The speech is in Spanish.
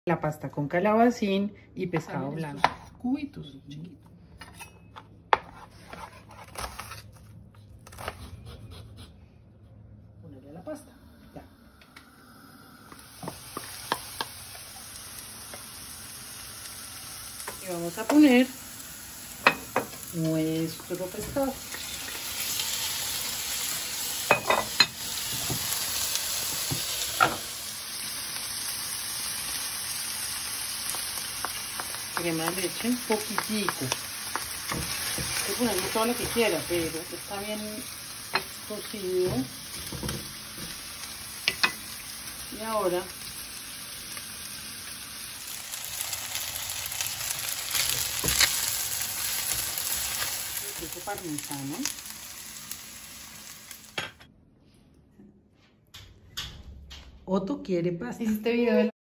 La pasta con calabacín y pescado blanco. Cubitos chiquitos. Ponerle la pasta. Ya. Y vamos a poner nuestro pescado. Crema de leche, un poquitico. Puedes ponerle todo lo que quiera, pero está bien cocido. Y ahora queso parmesano. Otto quiere pasta. ¿Hiciste video del